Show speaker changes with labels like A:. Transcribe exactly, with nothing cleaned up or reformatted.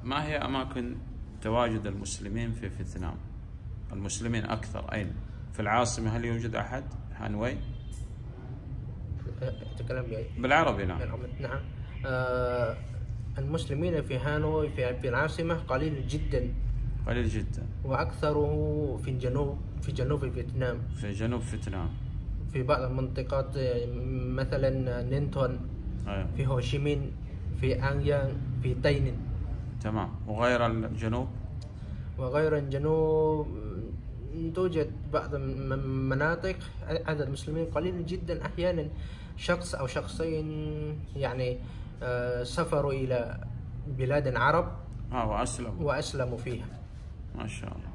A: ما هي أماكن تواجد المسلمين في فيتنام؟ المسلمين أكثر أين؟ في العاصمة هل يوجد أحد؟ هانوي؟
B: تتكلم
A: بالعربي. نعم.
B: نعم. آه المسلمين في هانوي في, في العاصمة قليل جدا.
A: قليل جدا.
B: وأكثره في الجنوب في جنوب فيتنام.
A: في جنوب فيتنام.
B: في بعض المنطقات مثلا نينتون.
A: أيوة.
B: في هوشيمين، في أنيان، في تاينن.
A: تمام. وغير الجنوب؟
B: وغير الجنوب توجد بعض المناطق عدد المسلمين قليل جدا، أحيانا شخص أو شخصين يعني سافروا إلى بلاد عرب
A: آه وأسلموا
B: وأسلموا فيها.
A: ما شاء الله.